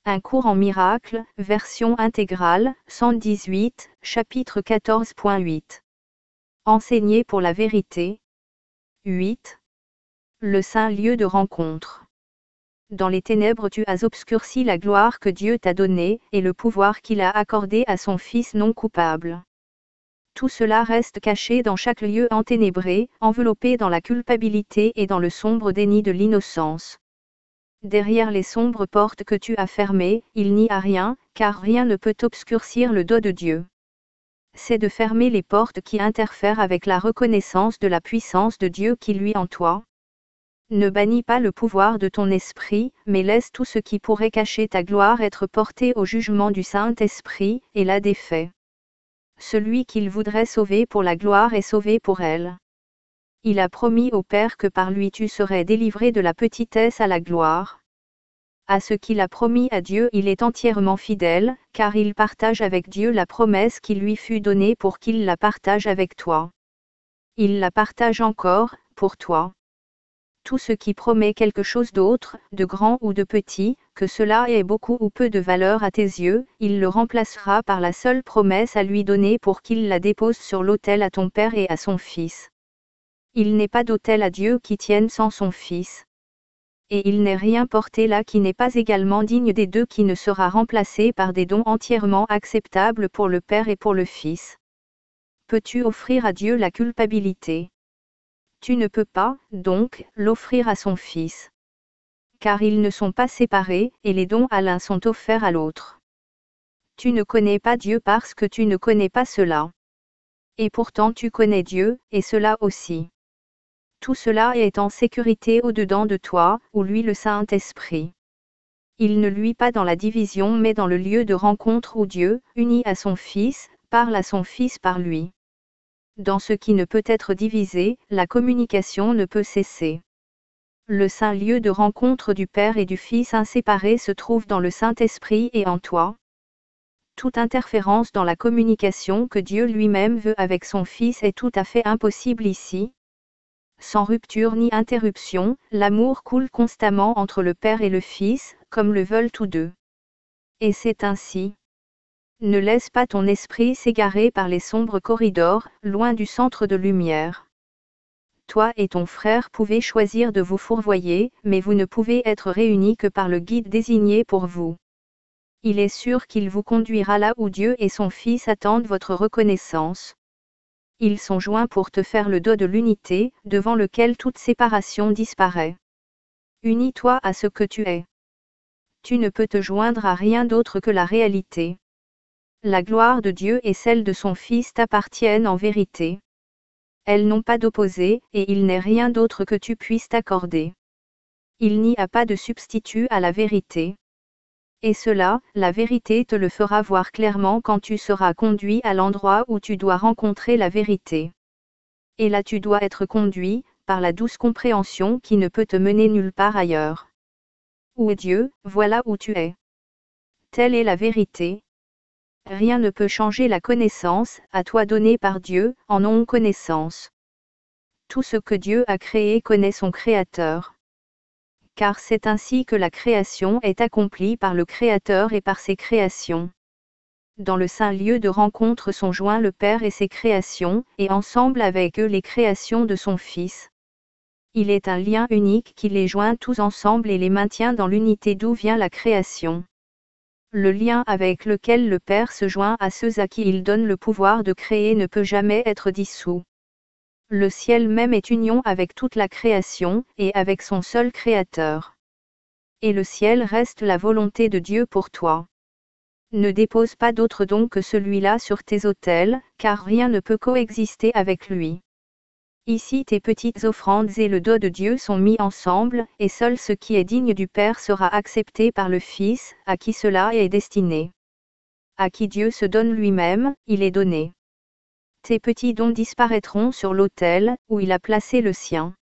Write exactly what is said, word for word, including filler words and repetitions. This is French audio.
Un cours en miracles, version intégrale, cent dix-huit, chapitre quatorze point huit. Enseigner pour la vérité. huit. Le saint lieu de rencontre. Dans les ténèbres tu as obscurci la gloire que Dieu t'a donnée, et le pouvoir qu'il a accordé à son Fils non coupable. Tout cela reste caché dans chaque lieu enténébré, enveloppé dans la culpabilité et dans le sombre déni de l'innocence. Derrière les sombres portes que tu as fermées, il n'y a rien, car rien ne peut obscurcir le dos de Dieu. C'est de fermer les portes qui interfèrent avec la reconnaissance de la puissance de Dieu qui luit en toi. Ne bannis pas le pouvoir de ton esprit, mais laisse tout ce qui pourrait cacher ta gloire être porté au jugement du Saint-Esprit, et l'a défait. Celui qu'il voudrait sauver pour la gloire est sauvé pour elle. Il a promis au Père que par lui tu serais délivré de la petitesse à la gloire. À ce qu'il a promis à Dieu il est entièrement fidèle, car il partage avec Dieu la promesse qui lui fut donnée pour qu'il la partage avec toi. Il la partage encore, pour toi. Tout ce qui promet quelque chose d'autre, de grand ou de petit, que cela ait beaucoup ou peu de valeur à tes yeux, il le remplacera par la seule promesse à lui donner pour qu'il la dépose sur l'autel à ton Père et à son Fils. Il n'est pas d'autel à Dieu qui tienne sans son Fils. Et il n'est rien porté là qui n'est pas également digne des deux qui ne sera remplacé par des dons entièrement acceptables pour le Père et pour le Fils. Peux-tu offrir à Dieu la culpabilité? Tu ne peux pas, donc, l'offrir à son Fils. Car ils ne sont pas séparés, et les dons à l'un sont offerts à l'autre. Tu ne connais pas Dieu parce que tu ne connais pas cela. Et pourtant tu connais Dieu, et cela aussi. Tout cela est en sécurité au-dedans de toi, où luit le Saint-Esprit. Il ne luit pas dans la division mais dans le lieu de rencontre où Dieu, uni à son Fils, parle à son Fils par lui. Dans ce qui ne peut être divisé, la communication ne peut cesser. Le saint lieu de rencontre du Père et du Fils inséparés se trouve dans le Saint-Esprit et en toi. Toute interférence dans la communication que Dieu lui-même veut avec son Fils est tout à fait impossible ici. Sans rupture ni interruption, l'amour coule constamment entre le Père et le Fils, comme le veulent tous deux. Et c'est ainsi. Ne laisse pas ton esprit s'égarer par les sombres corridors, loin du centre de lumière. Toi et ton frère pouvez choisir de vous fourvoyer, mais vous ne pouvez être réunis que par le guide désigné pour vous. Il est sûr qu'il vous conduira là où Dieu et son Fils attendent votre reconnaissance. Ils sont joints pour te faire le dos de l'unité, devant lequel toute séparation disparaît. Unis-toi à ce que tu es. Tu ne peux te joindre à rien d'autre que la réalité. La gloire de Dieu et celle de son Fils t'appartiennent en vérité. Elles n'ont pas d'opposé, et il n'est rien d'autre que tu puisses t'accorder. Il n'y a pas de substitut à la vérité. Et cela, la vérité te le fera voir clairement quand tu seras conduit à l'endroit où tu dois rencontrer la vérité. Et là tu dois être conduit, par la douce compréhension qui ne peut te mener nulle part ailleurs. Où est Dieu, voilà où tu es. Telle est la vérité. Rien ne peut changer la connaissance, à toi donnée par Dieu, en non-connaissance. Tout ce que Dieu a créé connaît son Créateur. Car c'est ainsi que la création est accomplie par le Créateur et par ses créations. Dans le saint lieu de rencontre sont joints le Père et ses créations, et ensemble avec eux les créations de son Fils. Il est un lien unique qui les joint tous ensemble et les maintient dans l'unité d'où vient la création. Le lien avec lequel le Père se joint à ceux à qui il donne le pouvoir de créer ne peut jamais être dissous. Le ciel même est union avec toute la création, et avec son seul Créateur. Et le ciel reste la volonté de Dieu pour toi. Ne dépose pas d'autre don que celui-là sur tes autels, car rien ne peut coexister avec lui. Ici tes petites offrandes et le dos de Dieu sont mis ensemble, et seul ce qui est digne du Père sera accepté par le Fils, à qui cela est destiné. À qui Dieu se donne lui-même, il est donné. Tes petits dons disparaîtront sur l'autel, où il a placé le sien.